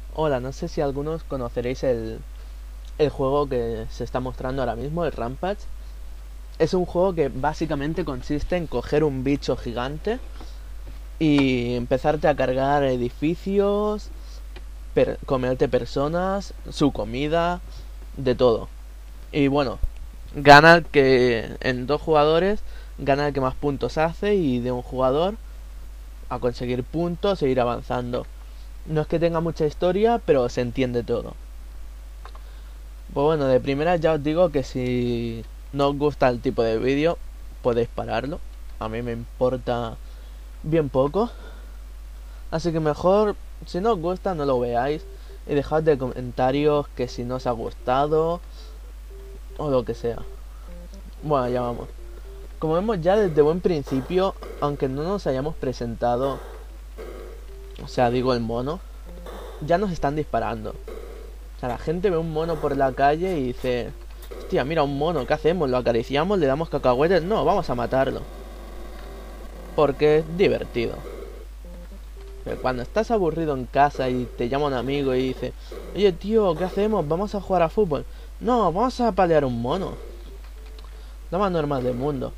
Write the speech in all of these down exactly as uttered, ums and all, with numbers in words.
Hola, no sé si algunos conoceréis el, el juego que se está mostrando ahora mismo, el Rampage. Es un juego que básicamente consiste en coger un bicho gigante y empezarte a cargar edificios, per- comerte personas, su comida, de todo. Y bueno, gana el que en dos jugadores gana el que más puntos hace y de un jugador a conseguir puntos e ir avanzando. No es que tenga mucha historia, pero se entiende todo. Pues bueno, de primera ya os digo que si no os gusta el tipo de vídeo, podéis pararlo. A mí me importa bien poco. Así que mejor, si no os gusta, no lo veáis. Y dejad de comentarios que si no os ha gustado o lo que sea. Bueno, ya vamos. Como vemos ya desde buen principio, aunque no nos hayamos presentado, o sea, digo el mono, ya nos están disparando. O sea, la gente ve un mono por la calle y dice: hostia, mira un mono, ¿qué hacemos? ¿Lo acariciamos? ¿Le damos cacahuetes? No, vamos a matarlo. Porque es divertido. Pero cuando estás aburrido en casa y te llama un amigo y dice: oye tío, ¿qué hacemos? ¿Vamos a jugar a fútbol? No, vamos a palear un mono. Lo más normal del mundo.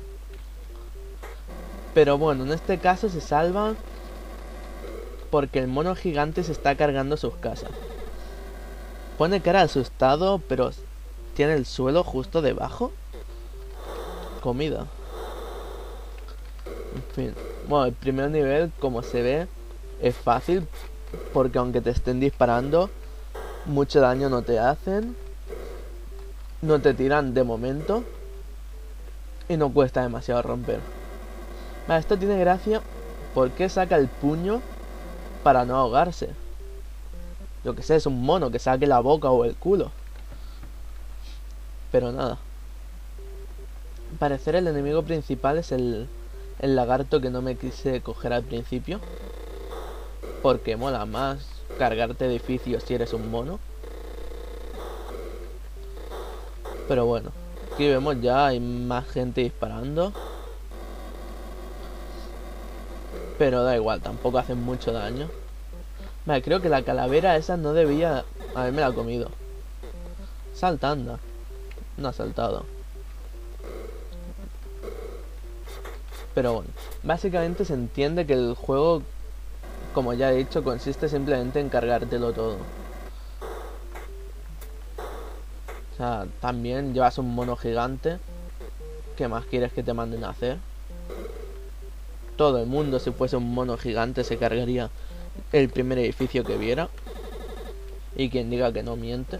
Pero bueno, en este caso se salvan porque el mono gigante se está cargando sus casas. Pone cara asustado, pero tiene el suelo justo debajo. Comida. En fin. Bueno, el primer nivel, como se ve, es fácil. Porque aunque te estén disparando, mucho daño no te hacen. No te tiran de momento. Y no cuesta demasiado romper. Vale, esto tiene gracia porque saca el puño para no ahogarse. Yo que sé, es un mono que saque la boca o el culo. Pero nada. Al parecer el enemigo principal es el, el lagarto que no me quise coger al principio. Porque mola más cargarte edificios si eres un mono. Pero bueno, aquí vemos ya hay más gente disparando. Pero da igual, tampoco hacen mucho daño. Vale, creo que la calavera esa no debía haberme la comido. Salta, anda. No ha saltado. Pero bueno, básicamente se entiende que el juego, como ya he dicho, consiste simplemente en cargártelo todo. O sea, también llevas un mono gigante. ¿Qué más quieres que te manden a hacer? Todo el mundo, si fuese un mono gigante, se cargaría el primer edificio que viera. Y quien diga que no miente.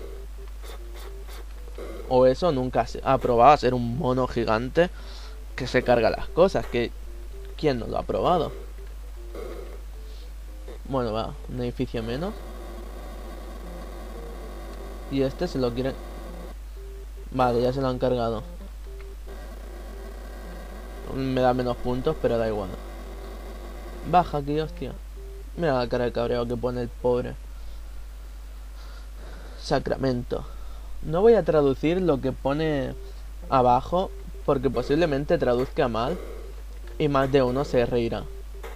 O eso, nunca se ha probado a ser un mono gigante que se carga las cosas. Que ¿quién no lo ha probado? Bueno, va, un edificio menos. Y este se lo quiere... Vale, ya se lo han cargado. Me da menos puntos, pero da igual. Baja aquí, hostia. Mira la cara de cabreo que pone el pobre. Sacramento. No voy a traducir lo que pone abajo, porque posiblemente traduzca mal y más de uno se reirá.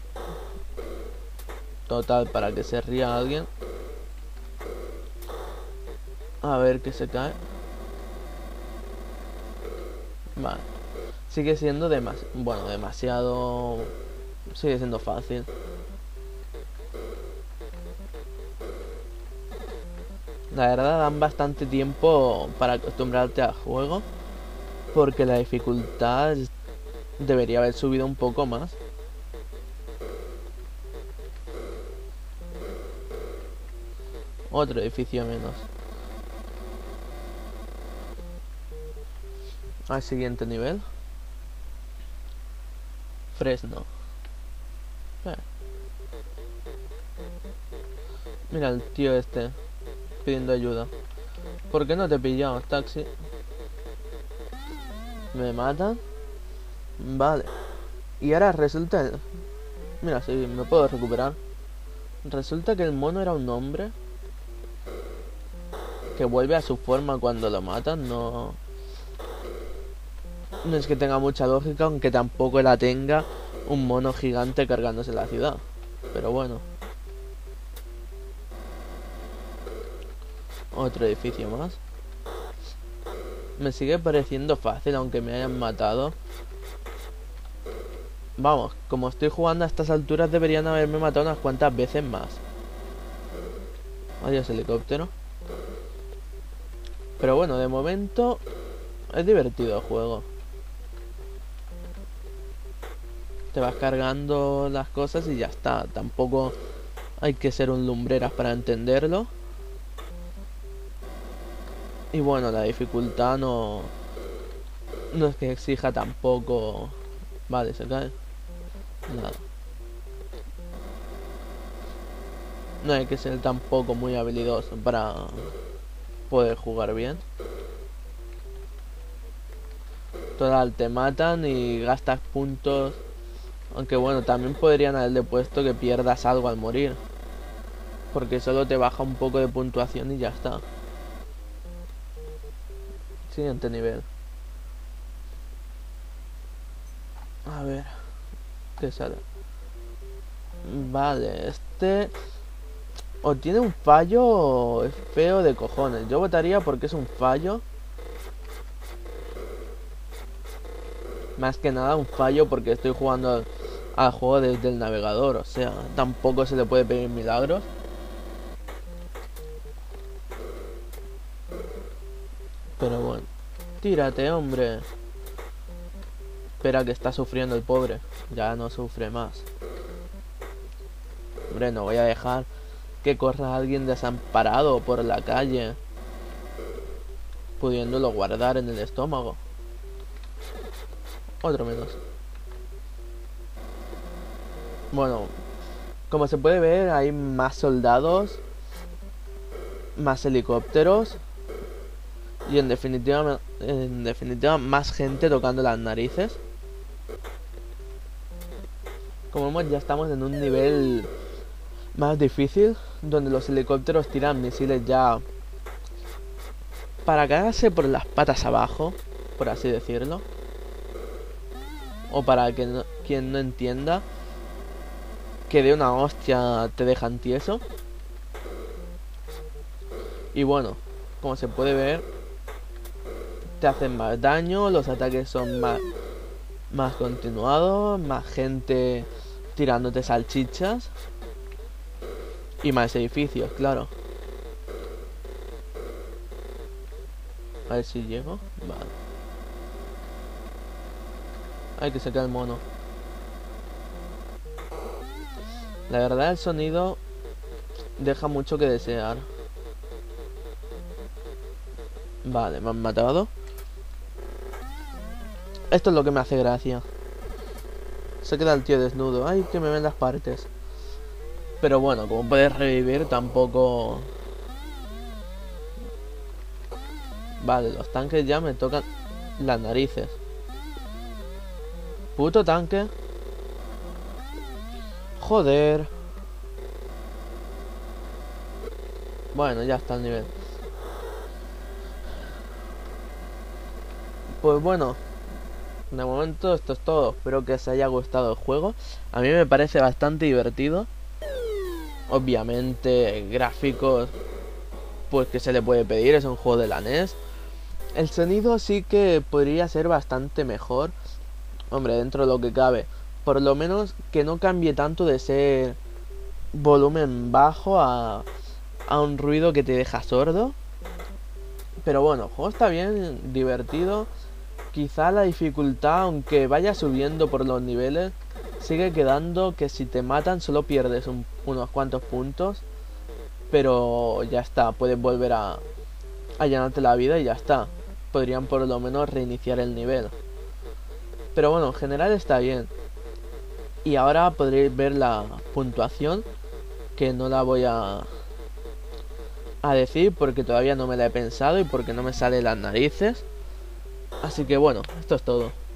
Total, para que se ría alguien. A ver que se cae. Vale. Sigue siendo demasiado... Bueno, demasiado... Sigue siendo fácil. La verdad dan bastante tiempo para acostumbrarte al juego, porque la dificultad debería haber subido un poco más. Otro edificio menos. Al siguiente nivel. Fresno. Eh. Mira el tío este pidiendo ayuda. ¿Por qué no te pillamos, taxi? ¿Me matan? Vale. Y ahora resulta... Mira, sí, me puedo recuperar. Resulta que el mono era un hombre que vuelve a su forma cuando lo matan. No... No es que tenga mucha lógica, aunque tampoco la tenga un mono gigante cargándose la ciudad. Pero bueno. Otro edificio más. Me sigue pareciendo fácil, aunque me hayan matado. Vamos, como estoy jugando a estas alturas, deberían haberme matado unas cuantas veces más. Adiós, helicóptero. Pero bueno, de momento es divertido el juego. Te vas cargando las cosas y ya está. Tampoco hay que ser un lumbreras para entenderlo. Y bueno, la dificultad no... No es que exija tampoco... Vale, se cae. Nada. No hay que ser tampoco muy habilidoso para poder jugar bien. Total, te matan y gastas puntos. Aunque bueno, también podrían haberle puesto que pierdas algo al morir. Porque solo te baja un poco de puntuación y ya está. Siguiente nivel. A ver. ¿Qué sale? Vale, este... O tiene un fallo o es feo de cojones. Yo votaría porque es un fallo. Más que nada un fallo porque estoy jugando al, al juego desde el navegador. O sea, tampoco se le puede pedir milagros. Pero bueno. Tírate, hombre. Espera, que está sufriendo el pobre. Ya no sufre más. Hombre, no voy a dejar que corra alguien desamparado por la calle, pudiéndolo guardar en el estómago. Otro menos. Bueno, como se puede ver, hay más soldados, más helicópteros y en definitiva, en definitiva más gente tocando las narices. Como vemos, ya estamos en un nivel más difícil, donde los helicópteros tiran misiles ya para cagarse por las patas abajo, por así decirlo. O para que no, quien no entienda, que de una hostia te dejan tieso. Y bueno, como se puede ver, te hacen más daño, los ataques son más, más continuados, más gente tirándote salchichas. Y más edificios, claro. A ver si llego. Vale. Ay, que se cae el mono. La verdad, el sonido deja mucho que desear. Vale, me han matado. Esto es lo que me hace gracia. Se queda el tío desnudo. Ay, que me ven las partes. Pero bueno, como puedes revivir, tampoco... Vale, los tanques ya me tocan las narices. Puto tanque. Joder. Bueno, ya está el nivel. Pues bueno, de momento esto es todo. Espero que os haya gustado el juego. A mí me parece bastante divertido. Obviamente, gráficos, pues que se le puede pedir, es un juego de la N E S. El sonido sí que podría ser bastante mejor. Hombre, dentro de lo que cabe. Por lo menos que no cambie tanto de ser volumen bajo a, a un ruido que te deja sordo. Pero bueno, el juego está bien, divertido. Quizá la dificultad, aunque vaya subiendo por los niveles, sigue quedando que si te matan solo pierdes un, unos cuantos puntos. Pero ya está, puedes volver a, a llenarte la vida y ya está. Podrían por lo menos reiniciar el nivel. Pero bueno, en general está bien. Y ahora podréis ver la puntuación, que no la voy a, a decir porque todavía no me la he pensado y porque no me salen las narices. Así que bueno, esto es todo.